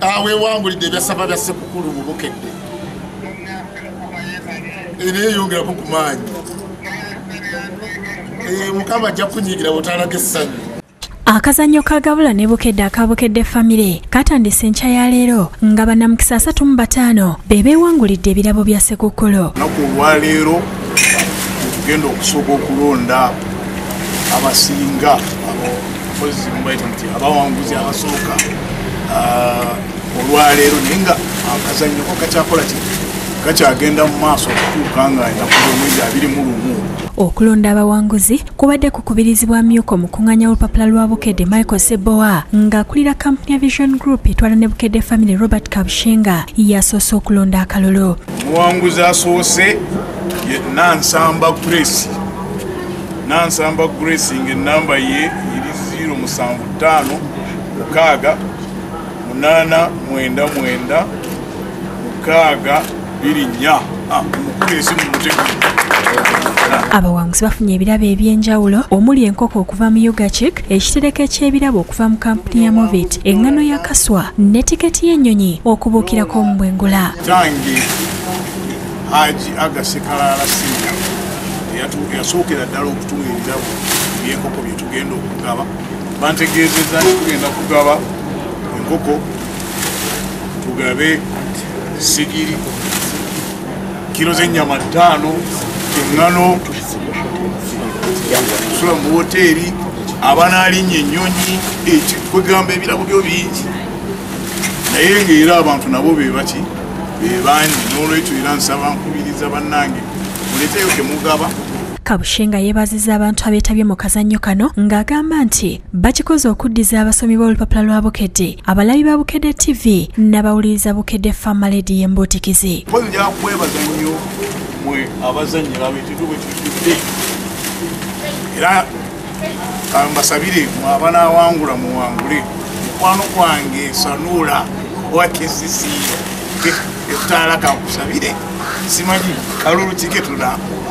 weewangulidde ebyasaba bya Ssekukkulu mu Bukedde era eyongeraku ku maanyi Mukama ajja kunyigira bw'otalaga essanyu. Akazannyo ka Gabula ne Bukedde aka Bukedde Family katandise enkya ya leero nga bannamukisa 35 be beewangulidde ebirabo bya Ssekukkulu. Naku olwaleero tugenda okusooka okulonda abasinga abakozi mubayita nti abawanguzi abasooka olwaleero naye nga akazannyo ko kakyakola ki kakyagenda mu maaso okutuuka nga ennaku z'omwezi 21. Okulonda abawanguzi kubadde kukubirizibwa myuko mukuŋŋaanya olupapula lwa Bukedde Michael Sebowa ng'akulira kampuni ya Vision Group etwala ne Bukedde Family Robert Kabushenga yasoose okulonda akalolo. Omuwanguzi asoose ye Nansamba Grace. Nansamba Grace ng'ennamba ye eri 075 6 8 9 9 6 2 4. Abawanguzi bafunye ebirabo eby'enjawulo omuli enkoko okuva mu Yuga Chick, ekitereke ky'ebirabo okuva mu kampuni ya Movit, eŋŋano ya Kaswa ne tiketi y'ennyonyi okubuukirako mu Bwengula. Tange Haji Agasekalala Singa yasookera ddala okutuwa ebirabo by'enkoko bye tugenda okugaba. Bantegeezezza nti tugenda kugaba enkoko, tugabe sigiri, kilo z'ennyama 5, eŋŋano, tusula mu woteeri, abanaalinnya ennyonyi, kwegamba ebirabo byo bingi. Naye ng'era abantu nabo be baki be bangi, n'olwekyo era nsaba nkubiriza bannange muleeteyo temugaba. Kabushenga yeebazizza abantu abeetabye mu kazannyo kano ng'agamba nti bakikoze okuddiza abasomi b'olupapula lwa Bukedde, abalabi ba Bukedde TV n'abawuliriza Bukedde Family Radio embootikizi. Mpozi nja kwebaza nnyo mwe abazannyira ab'ekitundu bwe kijjudde era mbasabire mwe abanaawangula muwangule. Mukwano gwange Sanuula wakizisi etaala kankusabire simanyi kalulu kike tuna